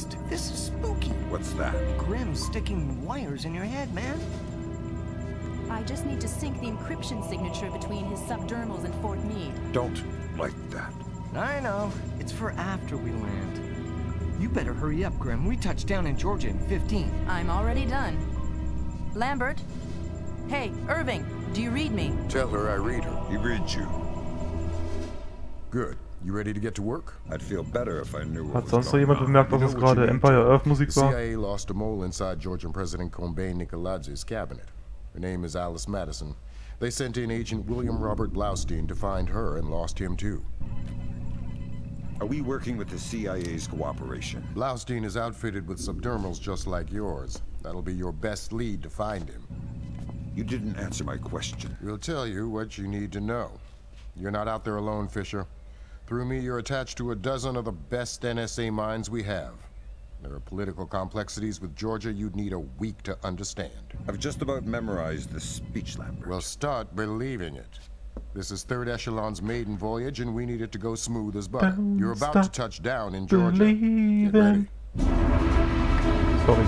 Christ, this is spooky. What's that? Grimm's sticking wires in your head, man. I just need to sync the encryption signature between his subdermals and Fort Meade. Don't like that. I know. It's for after we land. You better hurry up, Grimm. We touch down in Georgia in 15. I'm already done. Lambert? Hey, Irving, do you read me? Tell her I read her. He reads you. Good. You ready to get to work? I'd feel better if I knew what Hat was sonst noch going jemand on. bemerkt, dass es gerade Empire Earth Musik The war? CIA lost a mole inside Georgian President Kombay Nikoladz's cabinet. Her name is Alice Madison. They sent in Agent William Robert Blaustein to find her and lost him too. Are we working with the CIA's cooperation? Blaustein is outfitted with subdermals just like yours. That'll be your best lead to find him. You didn't answer my question. We'll tell you what you need to know. You're not out there alone, Fisher. Through me, you're attached to a dozen of the best NSA minds we have. There are political complexities with Georgia you'd need a week to understand. I've just about memorized the speech, Lambert. Well, start believing it. This is Third Echelon's maiden voyage, and we need it to go smooth as butter. Don't You're about to touch down in Georgia. Get Believing. ready. Sorry.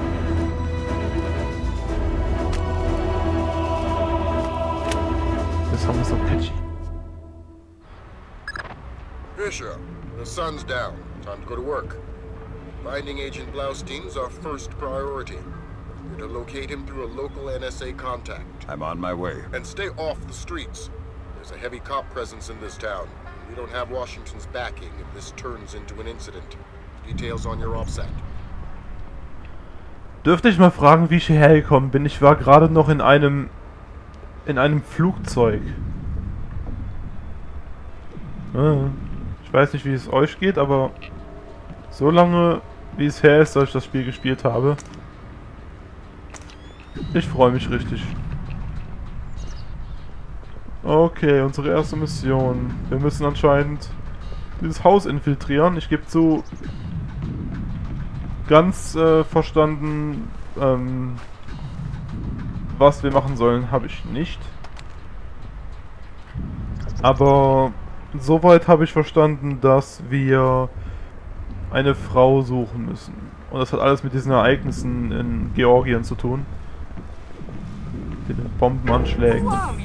Der Song ist so catchy. Fisher, the sun's down. Time to go to work. Finding Agent Blaustein's our first priority. You're to locate him through a local NSA contact. I'm on my way. And stay off the streets. There's a heavy cop presence in this town. We don't have Washington's backing if this turns into an incident. Details on your offset. Dürfte ich mal fragen, wie ich hierher gekommen bin? Ich war gerade noch in einem Flugzeug. Ich weiß nicht, wie es euch geht, aber so lange, wie es her ist, dass ich das Spiel gespielt habe, ich freue mich richtig. Okay, unsere erste Mission. Wir müssen anscheinend dieses Haus infiltrieren. Ich gebe zu, ganz verstanden, was wir machen sollen, habe ich nicht. Aber soweit habe ich verstanden, dass wir eine Frau suchen müssen. Und das hat alles mit diesen Ereignissen in Georgien zu tun. Mit den Bombenanschlägen.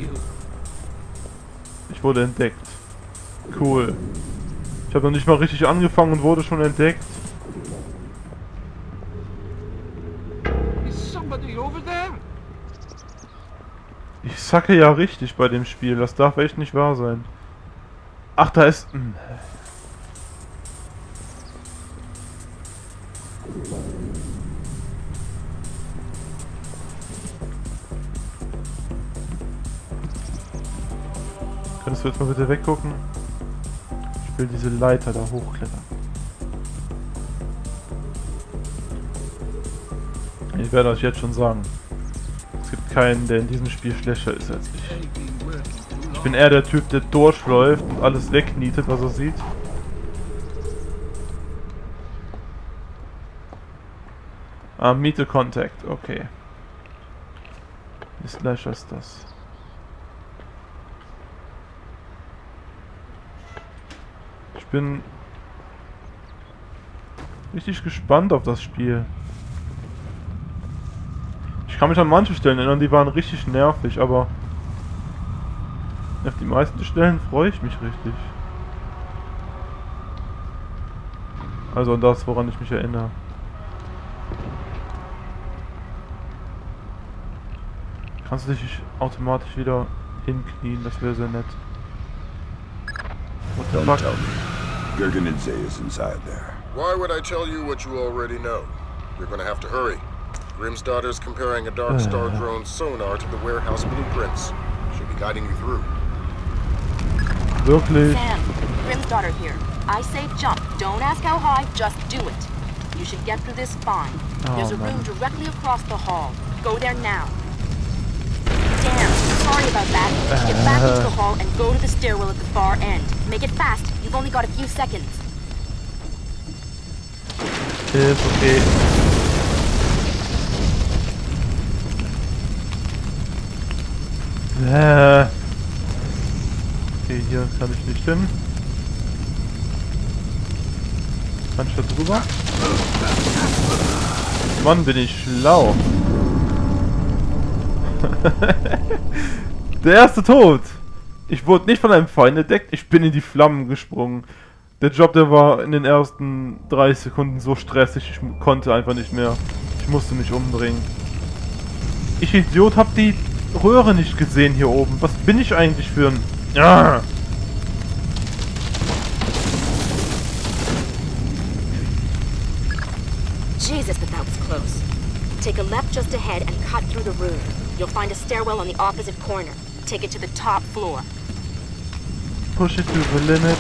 Ich wurde entdeckt. Cool. Ich habe noch nicht mal richtig angefangen und wurde schon entdeckt. Ich sacke ja richtig bei dem Spiel. Das darf echt nicht wahr sein. Ach, da ist... Könntest du jetzt mal bitte weggucken? Ich will diese Leiter da hochklettern. Ich werde euch jetzt schon sagen. Es gibt keinen, der in diesem Spiel schlechter ist als ich. Ich bin eher der Typ, der durchläuft und alles wegnietet, was er sieht. Meet the Contact, okay. Wie slash ist das? Ich bin richtig gespannt auf das Spiel. Ich kann mich an manche Stellen erinnern, die waren richtig nervig, aber auf die meisten Stellen freue ich mich richtig. Also an das, woran ich mich erinnere. Kannst du dich automatisch wieder hinknien, das wäre sehr nett. What the Don't fuck? tell me. Gurgenidze is inside there. Why would I tell you what you already know? You're gonna have to hurry. Grimm's daughter's comparing a Dark Star drone's sonar to the warehouse blueprints. She'll be guiding you through. Wirklich? Sam, Grimm's daughter here. I say jump. Don't ask how high, just do it. You should get through this fine. There's a room directly across the hall. Go there now. Damn, sorry about that. Get back into the hall and go to the stairwell at the far end. Make it fast. You've only got a few seconds. Ist okay. Okay, hier kann ich nicht hin. Kann ich da drüber? Mann, bin ich schlau. Der erste Tod. Ich wurde nicht von einem Feind entdeckt, ich bin in die Flammen gesprungen. Der Job, der war in den ersten 30 Sekunden so stressig, ich konnte einfach nicht mehr. Ich musste mich umbringen. Ich Idiot, hab die Röhre nicht gesehen hier oben. Was bin ich eigentlich für ein... Ah! Jesus, but that was close. Take a left just ahead and cut through the room. You'll find a stairwell on the opposite corner. Take it to the top floor. Push it to the limit.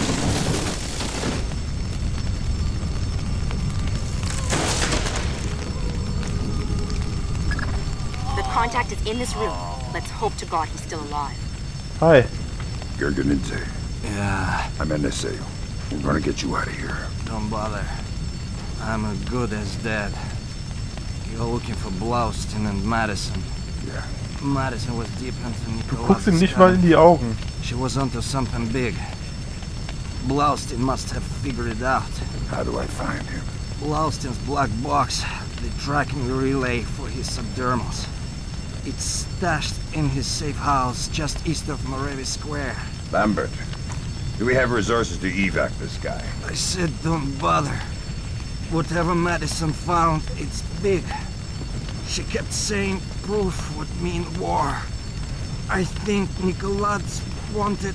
The contact is in this room. Let's hope to God he's still alive. Hi. Gergenidze. Yeah, I'm NSA. We're gonna get you out of here. don't bother. I'm as good as dead. You're looking for Blaustein and Madison. Yeah. Madison was deep into Du guckst ihm Nikolai's nicht mal in die Augen. She was onto something big. Blaustein must have figured it out. How do I find him? Blaustein's black box, the tracking relay for his subdermals. It's stashed in his safe house just east of Moravi Square. Lambert, do we have resources to evac this guy? I said don't bother. Whatever Madison found, it's big. She kept saying proof would mean war. I think Nikolai's wanted...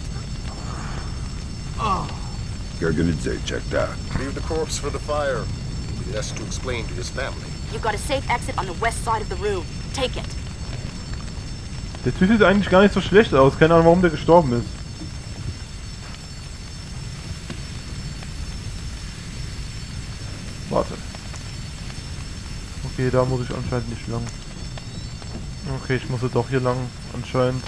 Oh. Gergenidze checked out. Leave the corpse for the fire. He has to explain to his family. You've got a safe exit on the west side of the room. Take it. Der Typ sieht eigentlich gar nicht so schlecht aus. Keine Ahnung, warum der gestorben ist. Warte. Okay, da muss ich anscheinend nicht lang. Okay, ich muss doch hier lang, anscheinend.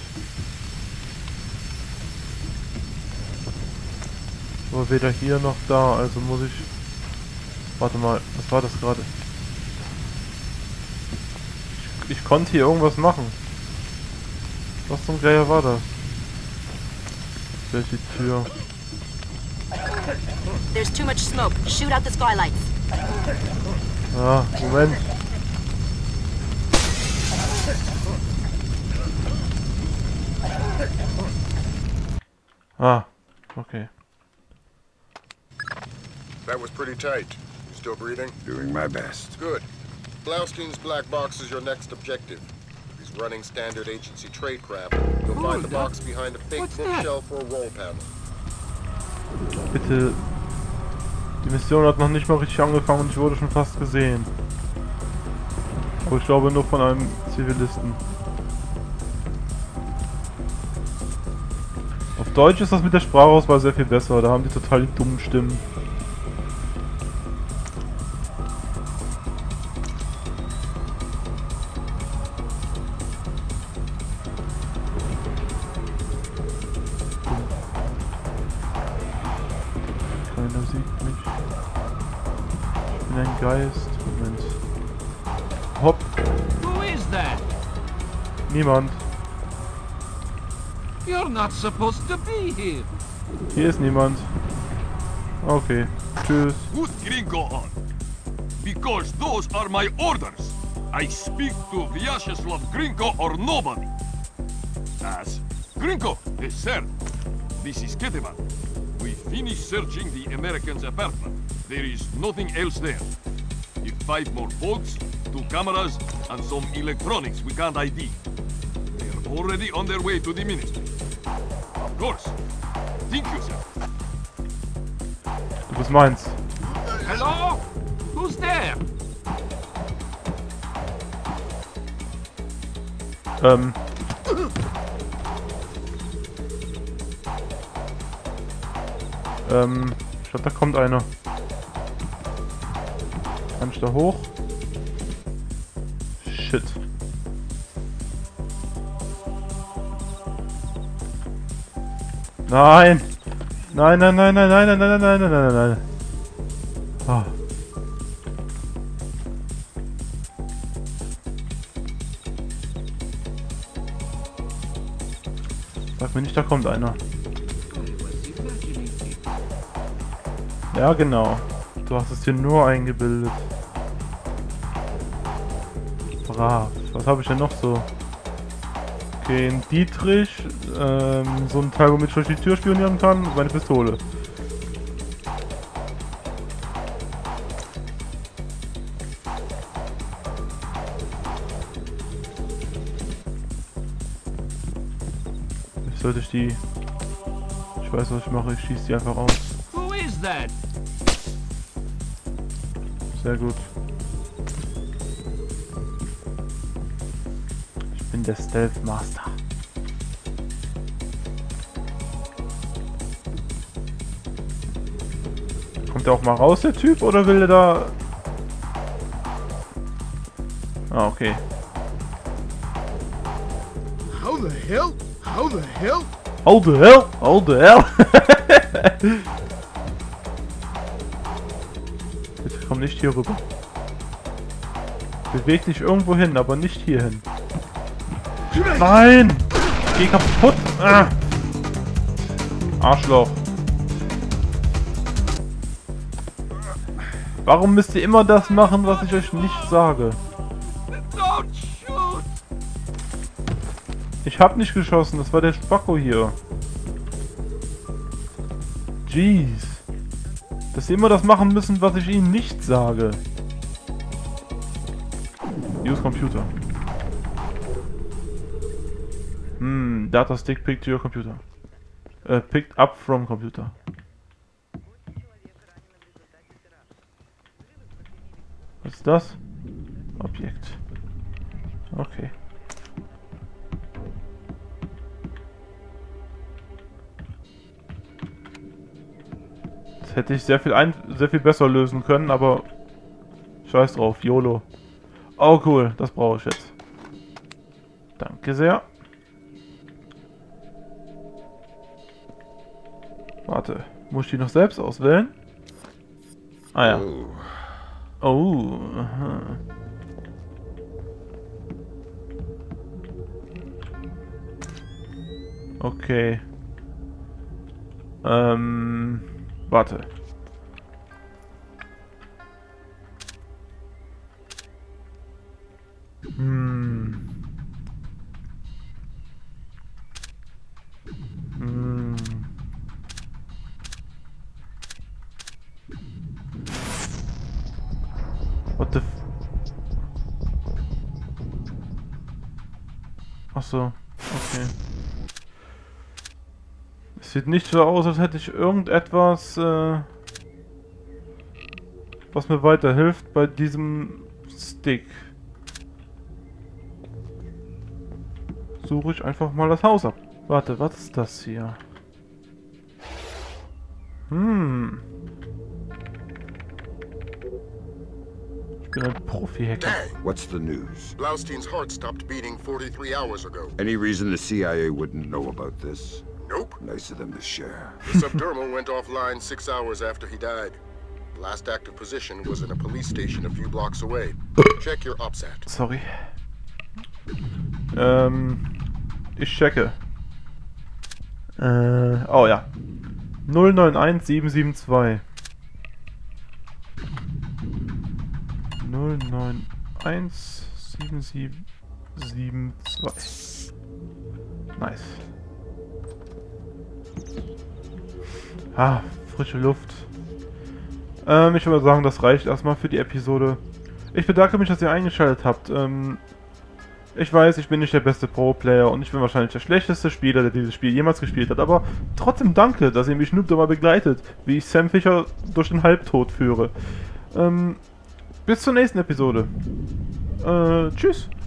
Aber weder hier noch da, also muss ich... Warte mal, was war das gerade? Ich konnte hier irgendwas machen. Was zum Geier war das? Da ist die Tür. There's too much smoke. Shoot out the skylights. Ah, Moment. Ah, okay. That was pretty tight. You still breathing? Doing my best. Good. Blaustein's black box is your next objective. He's running standard agency trade craft. You'll find the box behind a fake bookshelf or roll panel. Bitte. Die Mission hat noch nicht mal richtig angefangen und ich wurde schon fast gesehen. Aber ich glaube nur von einem Zivilisten. Auf Deutsch ist das mit der Sprachauswahl sehr viel besser. Da haben die total die dummen Stimmen. Keiner sieht mich. Ich bin ein Geist. Moment. Hopp. Who is that? Niemand. You're not supposed to be here. Hier ist niemand. Okay. Tschüss. Put Gringo on. Because those are my orders. I speak to Vyacheslav Gringo or nobody. As Gringo, yes, sir. This is Ketevan. We finished searching the Americans' apartment. There is nothing else there. If 5 more folks, 2 cameras, and some electronics we can't ID. They're already on their way to the ministry. Of course. Thank you, sir. Du bist meins. Hello? Who's there? Ich glaube, da kommt einer. Kann ich da hoch? Shit. Nein! Nein, nein, nein, nein, nein, nein, nein, nein, nein, nein, nein. Ah. Sag mir nicht, da kommt einer. Ja, genau. Du hast es dir nur eingebildet. brav. Was habe ich denn noch so? Okay, ein Dietrich, so ein Teil, womit ich durch die Tür spionieren kann, und meine Pistole. Jetzt sollte ich die... Ich weiß, was ich mache, ich schieße die einfach aus. Who is that? Sehr gut. Ich bin der Stealth Master. Kommt der auch mal raus, der Typ, oder will der da... Ah, okay. How the hell? How the hell? How the hell? How the hell? Bitte komm nicht hier rüber. Beweg dich irgendwo hin, aber nicht hier hin. Nein! Geh kaputt! Ah. Arschloch. Warum müsst ihr immer das machen, was ich euch nicht sage? Don't shoot! Ich hab nicht geschossen, das war der Spacko hier. Jeez. Dass sie immer das machen müssen, was ich ihnen nicht sage. Use Computer. Data stick picked to your computer. Picked up from computer. Was ist das? Objekt. Okay. Das hätte ich sehr viel besser lösen können, aber scheiß drauf, YOLO. Oh cool, das brauche ich jetzt. Danke sehr. Warte, muss ich die noch selbst auswählen? Ah ja. Oh, aha. Okay. Warte. What the f... Ach so, okay. Es sieht nicht so aus, als hätte ich irgendetwas, was mir weiterhilft bei diesem Stick. Suche ich einfach mal das Haus ab. Warte, was ist das hier? Ich bin ein Profi-Hacker. What's the news? Blaustein's heart stopped beating 43 hours ago. Any reason the CIA wouldn't know about this? Nope. Nice of them to share. The subdermal went offline 6 hours after he died. The last active position was in a police station a few blocks away. Check your OPSAT. Sorry. Ich checke. Oh ja. 091772. 091772. Nice. Ah, frische Luft. Ich würde sagen, das reicht erstmal für die Episode. Ich bedanke mich, dass ihr eingeschaltet habt. Ich weiß, ich bin nicht der beste Pro-Player und ich bin wahrscheinlich der schlechteste Spieler, der dieses Spiel jemals gespielt hat, aber trotzdem danke, dass ihr mich Noob dabei begleitet, wie ich Sam Fisher durch den Halbtod führe. Bis zur nächsten Episode. Tschüss.